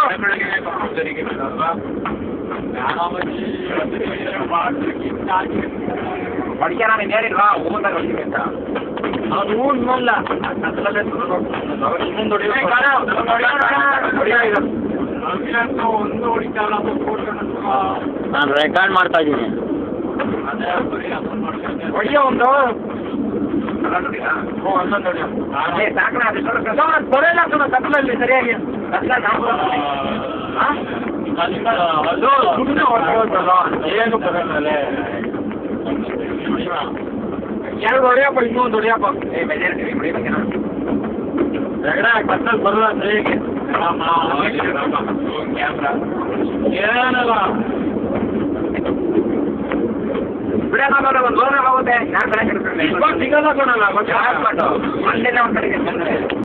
ಹೊಡಿಕೆ ನಾನು ಹೇಳಿಲ್ವಾ ಹೋದಾಗ ಹೊಡಿಕೆ ಅಂತ ಅದು ಇನ್ನೊಲ್ಲ ಇನ್ನೊಂದು ನಾನು ರೆಕಾರ್ಡ್ ಮಾಡ್ತಾ ಇದ್ದೀನಿ. ಹೊಡಿಯೋ ಒಂದು ಸಾಕಣ ಬರೋಲ್ಲ ಕಣ ಕತ್ಲಲ್ಲಿ ಸರಿಯಾಗಿ ಏನು ಬರೋಲ್ಲ ಎರಡು ಹೊಡೆಯಪ್ಪ ಇನ್ನೊಂದು ಹೊಡೆಯಪ್ಪ ಕತ್ತಲ್ ಬರಲ್ಲ ಸರಿಯಾಗಿ ಏನಲ್ಲ ಬಿಡೋಣ ಒಂದು ಹೋಗುತ್ತೆ ಯಾರು ಸಿಗಲ್ಲ ಕೊಡಲ್ಲ ಮತ್ತೆ ಅಲ್ಲಿಂದ ಒಂದು ಕಡೆಗೆ